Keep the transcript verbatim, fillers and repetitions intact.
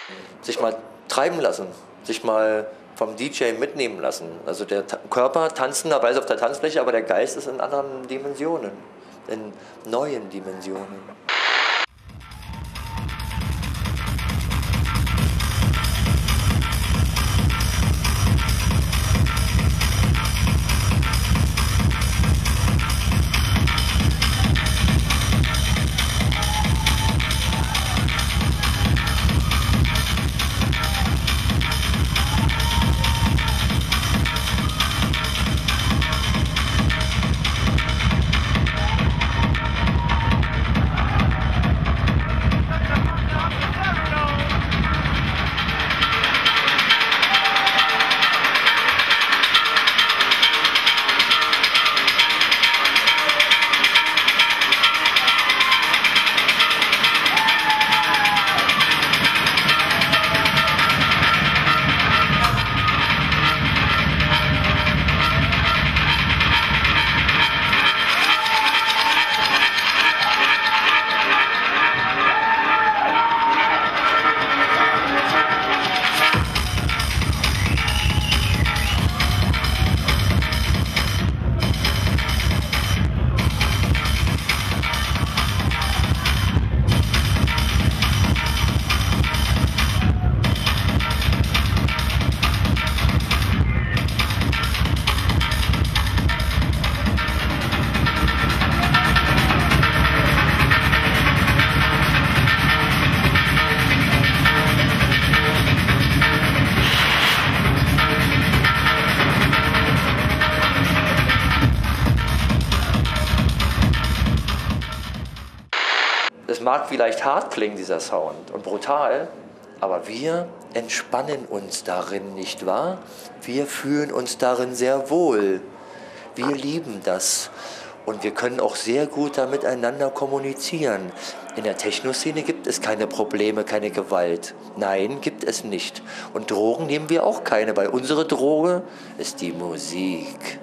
sich mal treiben lassen, sich mal vom D J mitnehmen lassen. Also der Ta Körper tanzenderweise auf der Tanzfläche, aber der Geist ist in anderen Dimensionen, in neuen Dimensionen. Es mag vielleicht hart klingen, dieser Sound, und brutal, aber wir entspannen uns darin, nicht wahr? Wir fühlen uns darin sehr wohl. Wir lieben das. Und wir können auch sehr gut da miteinander kommunizieren. In der Techno-Szene gibt es keine Probleme, keine Gewalt. Nein, gibt es nicht. Und Drogen nehmen wir auch keine, weil unsere Droge ist die Musik.